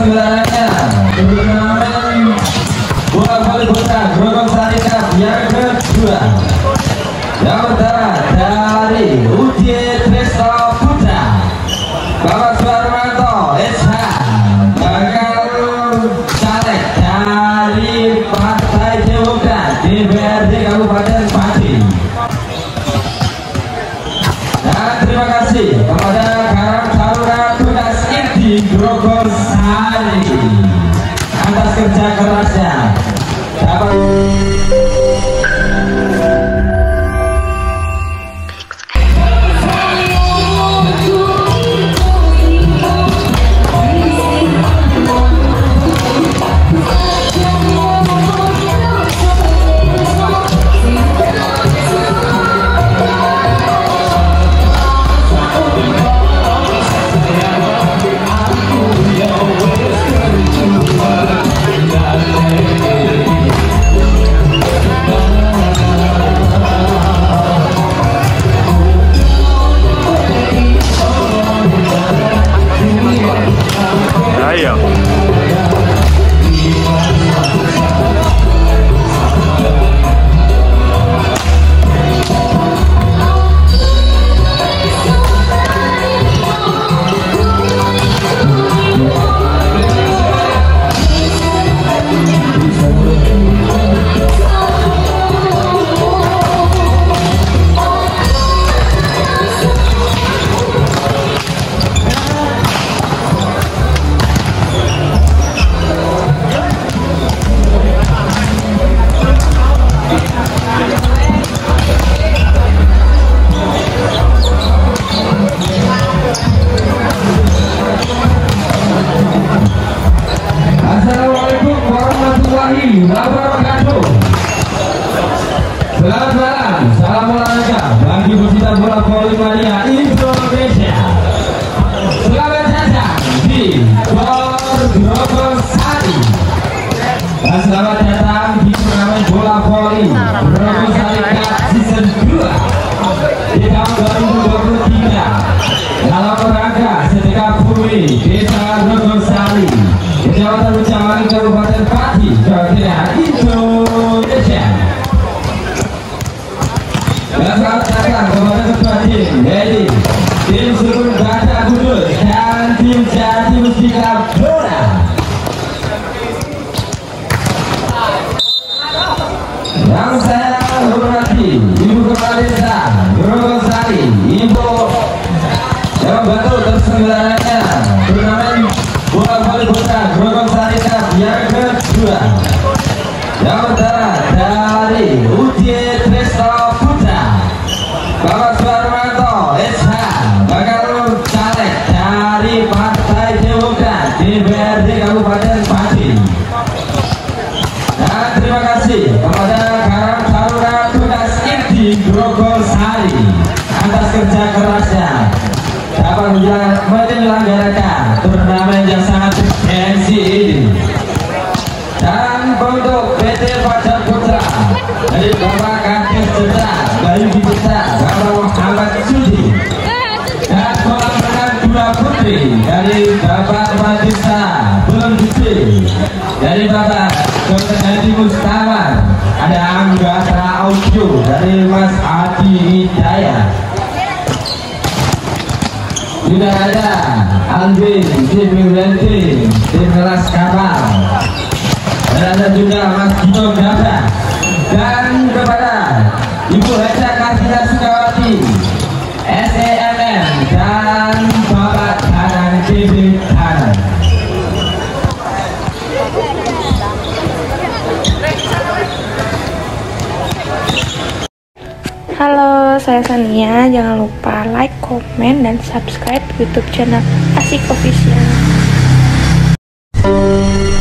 perselenggaraannya turnamen bola voli putra Grogol Sari Cup yang kedua. Yang pertama dari UJ Tresno Putra, Bapak Suarmanto SH bakal caleg dari Partai Demokrat DPRD Kabupaten Pati. Dan terima kasih kepada Karang Taruna Tunas Inti Grogol Sari atas kerja kerasnya. Assalamualaikum warahmatullahi wabarakatuh. Selamat malam, salam olahraga bagi pecinta bola voli mania Indonesia. Selamat datang di Gor Grogol Sari dan selamat datang di turnamen bola voli Grogol Sari Cup Season 2 di tahun 2023 dalam rangka Sedekah Bumi Desa Grogol Sari, Kecamatan Ucawangi, Kabupaten Pati, Jawa Tengah, Indonesia. Dan selamat datang kepada ketua tim, yaitu tim Surun Baca Kudus dan tim Jati Mustika Bola. Yang saya hormati Ibu Kepala Desa Grogol Sari, Ibu yang membantu terselenggaranya turnamen bola voli putra Grogol Sari Cup yang kedua. Yang pertama dari UJ Tresno Putra, Bapak Suarmanto SH bakal caleg dari Partai Demokrat DPRD Kabupaten Pati. Dan terima kasih kepada Karang Taruna Tunas Inti Grogol Sari atas kerja kerasnya dapat menyelenggarakan turnamen yang sangat bergengsi ini. Dan untuk PT Fajar Putra dari Bapak Kakek Putra, Bayu Putra, Bapak Muhammad Sudi, dan kolam renang Dua Putri dari Bapak Madisa Belum Disi, dari Bapak Dr. Hadi Mustamar, ada Anggara Audio dari Mas Adi Hidayat, juga ada Alvin, tim Mimlenti, tim kelas kapal, dan ada juga Mas Gito Gabah, dan kepada Ibu Haja Kartina Sukawati SEMM dan Bapak Danang TV Danang. Halo, saya Sania. Jangan lupa like, komen, dan subscribe YouTube channel Asik Official.